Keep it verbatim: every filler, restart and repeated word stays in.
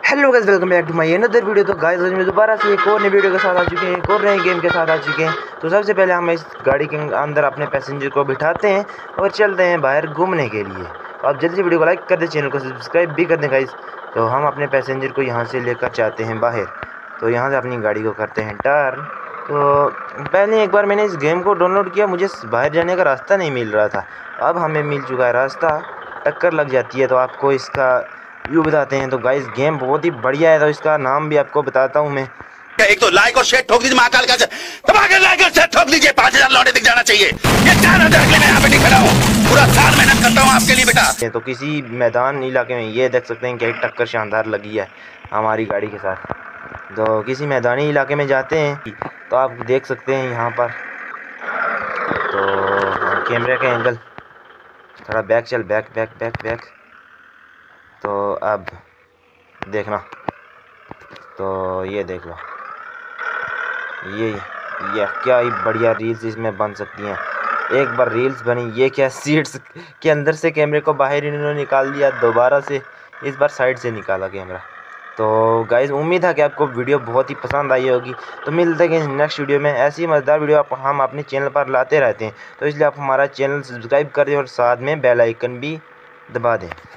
Hello guys, welcome back to my another video. तो guys आज मैं दोबारा से एक और नई वीडियो के साथ आ चुके हैं, एक और नए गेम के साथ आ चुके हैं। तो सबसे पहले हम इस गाड़ी के अंदर अपने पैसेंजर को बिठाते हैं और चलते हैं बाहर घूमने के लिए। तो आप जल्दी से वीडियो को लाइक कर दें, चैनल को सब्सक्राइब भी कर दें गाइस। तो हम अपने पैसेंजर को यहाँ से लेकर जाते हैं बाहर। तो यहाँ से अपनी गाड़ी को करते हैं टर्न। तो पहले एक बार मैंने इस गेम को डाउनलोड किया, मुझे बाहर जाने का रास्ता नहीं मिल रहा था। अब हमें मिल चुका है रास्ता, टक्कर लग जाती है। तो आपको इसका व्यू बताते हैं। तो गाइस गेम बहुत ही बढ़िया है, तो इसका नाम भी आपको बताता हूँ मैं। एक तो लाइक और शेयर ठोक दीजिए, महाकाल का दबाकर लाइक और शेयर ठोक दीजिए। पाँच हजार लौटे दिख जाना चाहिए। ये चार हजार के लिए मैं यहाँ पे नहीं खड़ा हूँ, पूरा साल मेहनत करता हूँ आपके लिए बेटा। तो किसी मैदान इलाके में ये देख सकते हैं कि एक टक्कर शानदार लगी है हमारी गाड़ी के साथ। तो किसी मैदानी इलाके में जाते हैं तो आप देख सकते हैं यहाँ पर। तो कैमरे का एंगल थोड़ा बैक चल, बैक बैक बैक बैक। तो अब देखना, तो ये देख लो, ये ये क्या ही बढ़िया रील्स इसमें बन सकती हैं। एक बार रील्स बनी, ये क्या सीट्स के अंदर से कैमरे को बाहर इन्होंने निकाल दिया, दोबारा से इस बार साइड से निकाला कैमरा। तो गाइस उम्मीद है कि आपको वीडियो बहुत ही पसंद आई होगी। तो मिलते हैं नेक्स्ट वीडियो में। ऐसी ही मज़ेदार वीडियो आप हम अपने चैनल पर लाते रहते हैं, तो इसलिए आप हमारा चैनल सब्सक्राइब कर दें और साथ में बेल आइकन भी दबा दें।